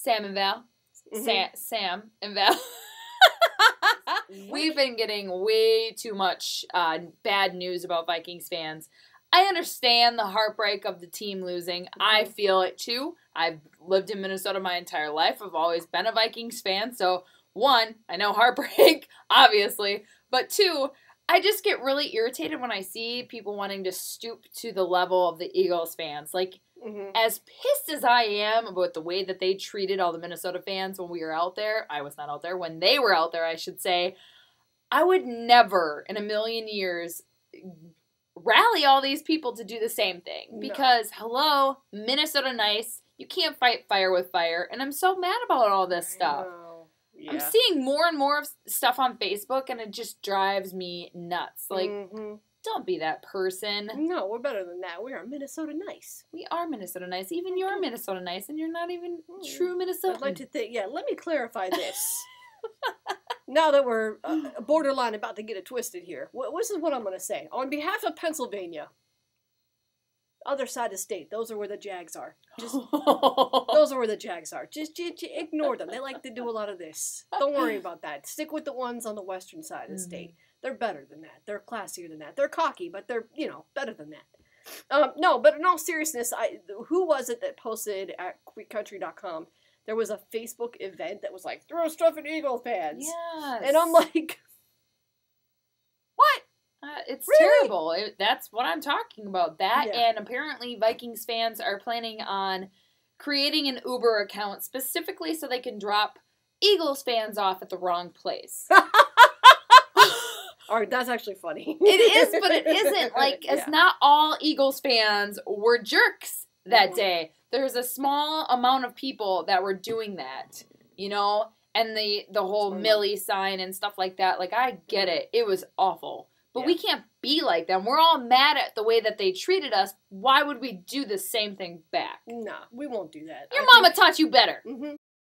Samm and Val. Samm and Val. We've been getting way too much bad news about Vikings fans. I understand the heartbreak of the team losing. I feel it too. I've lived in Minnesota my entire life. I've always been a Vikings fan. So, one, I know heartbreak, obviously. But two, I just get really irritated when I see people wanting to stoop to the level of the Eagles fans. Like, as pissed as I am about the way that they treated all the Minnesota fans when we were out there, I was not out there, when they were out there, I should say, I would never in a million years rally all these people to do the same thing. Because, hello, Minnesota nice, you can't fight fire with fire, and I'm so mad about all this stuff. Yeah. I'm seeing more and more of stuff on Facebook, and it just drives me nuts. Like, don't be that person. No, we're better than that. We are Minnesota nice. We are Minnesota nice. Even you're Minnesota nice, and you're not even true Minnesota. I'd like to think, let me clarify this. Now that we're borderline about to get it twisted here, this is what I'm going to say. On behalf of Pennsylvania, other side of the state, those are where the Jags are. Those are where the Jags are. Just ignore them. They like to do a lot of this. Don't worry about that. Stick with the ones on the western side of the state. They're better than that. They're classier than that. They're cocky, but they're, better than that. No, but in all seriousness, who was it that posted at QuickCountry.com? There was a Facebook event that was like, throw stuff at Eagle fans. Yes. And I'm like, what? It's really? terrible. That's what I'm talking about. That, and apparently Vikings fans are planning on creating an Uber account specifically so they can drop Eagles fans off at the wrong place. All right, that's actually funny. It is, but it isn't. Like, it's not all Eagles fans were jerks that day. There's a small amount of people that were doing that, and the whole Millie sign and stuff like that. Like, I get it. It was awful. But we can't be like them. We're all mad at the way that they treated us. Why would we do the same thing back? No, we won't do that. Your mama taught you better.